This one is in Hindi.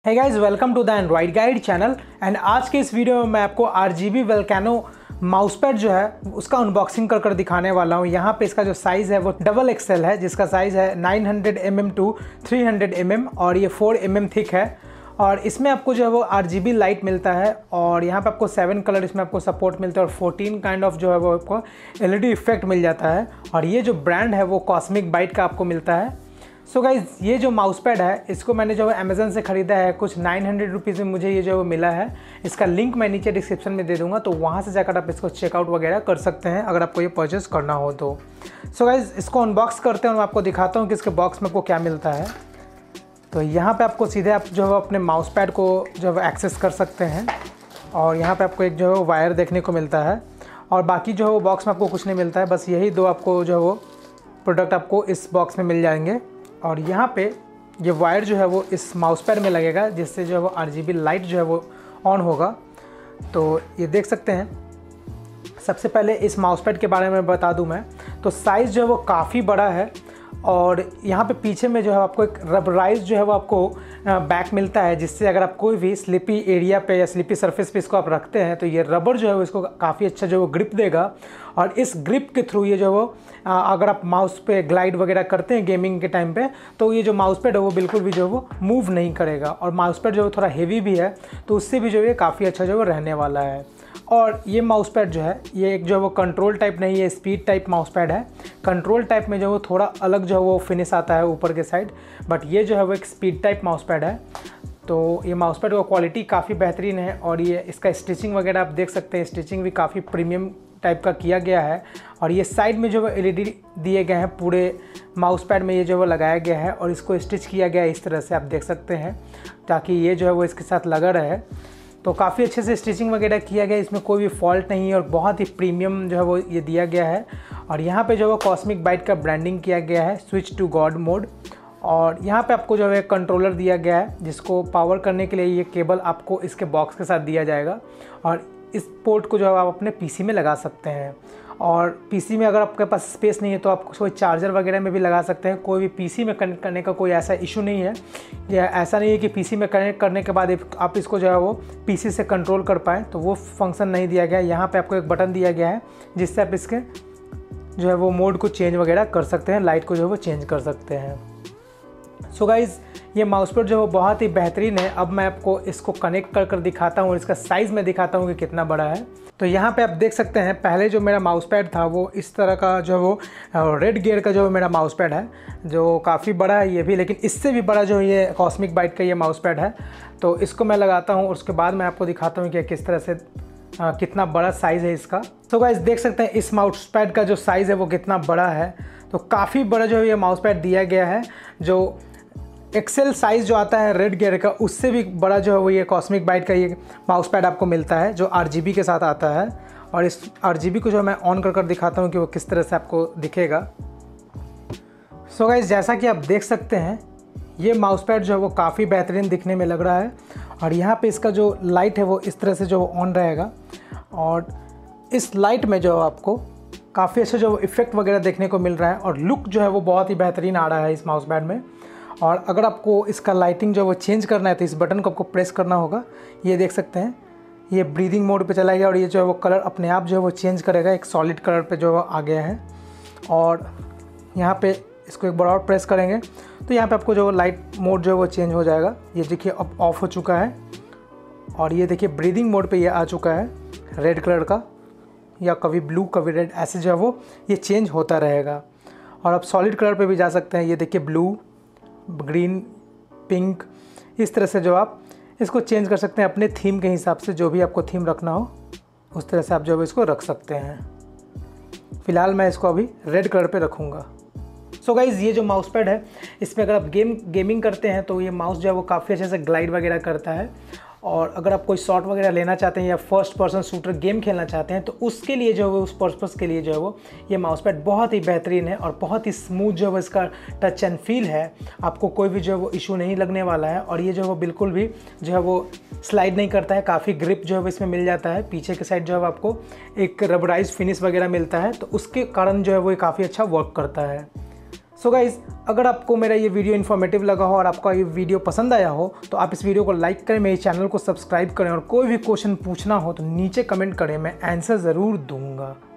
Hey guys, welcome to the Android guide channel. And आज के इस वीडियो में मैं आपको RGB Volcano माउस पैड जो है उसका अनबॉक्सिंग कर दिखाने वाला हूँ। यहाँ पे इसका जो साइज़ है वो XXL है, जिसका साइज़ है 900 mm टू 300 mm और ये 4 mm थिक है। और इसमें आपको जो है वो RGB लाइट मिलता है और यहाँ पे आपको 7 कलर इसमें आपको सपोर्ट मिलता है और 14 काइंड ऑफ जो है वो आपको LED इफेक्ट मिल जाता है। और ये जो ब्रांड है वो कॉस्मिक बाइट का आपको मिलता है। सो गाइज, ये जो माउस पैड है इसको मैंने जो है अमेज़न से ख़रीदा है। कुछ 900 रुपीज़ में मुझे ये जो मिला है। इसका लिंक मैं नीचे डिस्क्रिप्शन में दे दूंगा, तो वहाँ से जाकर आप इसको चेकआउट वगैरह कर सकते हैं अगर आपको ये परचेस करना हो तो। सो गाइज, इसको अनबॉक्स करते हैं और मैं आपको दिखाता हूँ कि इसके बॉक्स में आपको क्या मिलता है। तो यहाँ पर आपको सीधे आप जो है अपने माउस पैड को जो है एक्सेस कर सकते हैं और यहाँ पर आपको एक जो है वायर देखने को मिलता है और बाकी जो है वो बॉक्स में आपको कुछ नहीं मिलता है। बस यही दो आपको जो है वो प्रोडक्ट आपको इस बॉक्स में मिल जाएंगे। और यहाँ पे ये वायर जो है वो इस माउस पैड में लगेगा, जिससे जो है वो RGB लाइट जो है वो ऑन होगा। तो ये देख सकते हैं। सबसे पहले इस माउस पैड के बारे में बता दूं मैं, तो साइज़ जो है वो काफ़ी बड़ा है और यहाँ पे पीछे में जो है आपको एक रबराइज जो है वो आपको बैक मिलता है, जिससे अगर आप कोई भी स्लिपी एरिया पे या स्लिपी सरफेस पे इसको आप रखते हैं तो ये रबर जो है वो इसको काफ़ी अच्छा जो है वो ग्रिप देगा। और इस ग्रिप के थ्रू ये जो वो अगर आप माउस पे ग्लाइड वगैरह करते हैं गेमिंग के टाइम पे, तो ये जो माउस पैड है वो बिल्कुल भी जो है वो मूव नहीं करेगा। और माउस पैड जो है थोड़ा हेवी भी है, तो उससे भी जो है काफ़ी अच्छा जो है रहने वाला है। और ये माउस पैड जो है ये एक जो है वो कंट्रोल टाइप नहीं है, स्पीड टाइप माउस पैड है। कंट्रोल टाइप में जो है वो थोड़ा अलग जो है वो फिनिश आता है ऊपर के साइड, बट ये जो है वो एक स्पीड टाइप माउस पैड है। तो ये माउस पैड का क्वालिटी काफ़ी बेहतरीन है और ये इसका स्टिचिंग वगैरह आप देख सकते हैं। स्टिचिंग भी काफ़ी प्रीमियम टाइप का किया गया है और ये साइड में जो है LED दिए गए हैं, पूरे माउस पैड में ये जो है वो लगाया गया है और इसको स्टिच किया गया है इस तरह से आप देख सकते हैं, ताकि ये जो है वो इसके साथ लगा रहे। तो काफ़ी अच्छे से स्टिचिंग वगैरह किया गया है, इसमें कोई भी फॉल्ट नहीं है और बहुत ही प्रीमियम जो है वो ये दिया गया है। और यहाँ पे जो है वो कॉस्मिक बाइट का ब्रांडिंग किया गया है, स्विच टू गॉड मोड। और यहाँ पे आपको जो है कंट्रोलर दिया गया है, जिसको पावर करने के लिए ये केबल आपको इसके बॉक्स के साथ दिया जाएगा और इस पोर्ट को जो है आप अपने PC में लगा सकते हैं। और PC में अगर आपके पास स्पेस नहीं है तो आप कोई चार्जर वगैरह में भी लगा सकते हैं। कोई भी PC में कनेक्ट करने का कोई ऐसा इशू नहीं है, या ऐसा नहीं है कि PC में कनेक्ट करने के बाद आप इसको जो है वो PC से कंट्रोल कर पाएँ, तो वो फंक्शन नहीं दिया गया है। यहाँ पे आपको एक बटन दिया गया है जिससे आप इसके जो है वो मोड को चेंज वगैरह कर सकते हैं, लाइट को जो है वो चेंज कर सकते हैं। सो गाइज़, ये माउस पैड जो है बहुत ही बेहतरीन है। अब मैं आपको इसको कनेक्ट कर दिखाता हूँ और इसका साइज़ में दिखाता हूँ कि कितना बड़ा है। तो यहाँ पे आप देख सकते हैं, पहले जो मेरा माउस पैड था वो इस तरह का जो है वो रेड गियर का जो मेरा माउस पैड है, जो काफ़ी बड़ा है ये भी, लेकिन इससे भी बड़ा जो ये कॉस्मिक बाइट का ये माउस पैड है। तो इसको मैं लगाता हूँ और उसके बाद मैं आपको दिखाता हूँ कि किस तरह से कितना बड़ा साइज़ है इसका। तो गाइस, देख सकते हैं इस माउस पैड का जो साइज़ है वो कितना बड़ा है। तो काफ़ी बड़ा जो है ये माउस पैड दिया गया है। जो XL साइज़ जो आता है रेड गियर का, उससे भी बड़ा जो है वो ये कॉस्मिक बाइट का ये माउस पैड आपको मिलता है, जो RGB के साथ आता है। और इस RGB को जो मैं ऑन कर दिखाता हूँ कि वो किस तरह से आपको दिखेगा। सो गाइस, जैसा कि आप देख सकते हैं ये माउस पैड जो है वो काफ़ी बेहतरीन दिखने में लग रहा है। और यहाँ पे इसका जो लाइट है वो इस तरह से जो ऑन रहेगा और इस लाइट में जो आपको काफ़ी अच्छा जो इफेक्ट वगैरह देखने को मिल रहा है और लुक जो है वो बहुत ही बेहतरीन आ रहा है इस माउस पैड में। और अगर आपको इसका लाइटिंग जो है वो चेंज करना है तो इस बटन को आपको प्रेस करना होगा। ये देख सकते हैं, ये ब्रीदिंग मोड पे चला गया और ये जो है वो कलर अपने आप जो है वो चेंज करेगा, एक सॉलिड कलर पे जो आ गया है। और यहाँ पे इसको एक बार और प्रेस करेंगे तो यहाँ पे आपको जो लाइट मोड जो है वो चेंज हो जाएगा। ये देखिए अब ऑफ हो चुका है और ये देखिए ब्रीदिंग मोड पे ये आ चुका है रेड कलर का, या कभी ब्लू कभी रेड, ऐसे जो है वो ये चेंज होता रहेगा। और आप सॉलिड कलर पे भी जा सकते हैं। ये देखिए ब्लू, ग्रीन, पिंक, इस तरह से जो आप इसको चेंज कर सकते हैं अपने थीम के हिसाब से। जो भी आपको थीम रखना हो उस तरह से आप जो है इसको रख सकते हैं। फ़िलहाल मैं इसको अभी रेड कलर पे रखूँगा। सो गाइज़, ये जो माउस पैड है इसमें अगर आप गेमिंग करते हैं तो ये माउस जो है वो काफ़ी अच्छे से ग्लाइड वगैरह करता है। और अगर आप कोई शॉट वगैरह लेना चाहते हैं या फर्स्ट पर्सन शूटर गेम खेलना चाहते हैं तो उसके लिए जो है उस पर्पस के लिए जो है वो ये माउस पैड बहुत ही बेहतरीन है और बहुत ही स्मूथ जो है इसका टच एंड फील है। आपको कोई भी जो है वो इशू नहीं लगने वाला है और ये जो है वो बिल्कुल भी जो है वो स्लाइड नहीं करता है। काफ़ी ग्रिप जो है वो इसमें मिल जाता है। पीछे के साइड जो है आपको एक रबराइज फिनिश वगैरह मिलता है, तो उसके कारण जो है वो काफ़ी अच्छा वर्क करता है। सो गाइज़, अगर आपको मेरा ये वीडियो इन्फॉर्मेटिव लगा हो और आपका ये वीडियो पसंद आया हो तो आप इस वीडियो को लाइक करें, मेरे चैनल को सब्सक्राइब करें और कोई भी क्वेश्चन पूछना हो तो नीचे कमेंट करें, मैं आंसर ज़रूर दूंगा।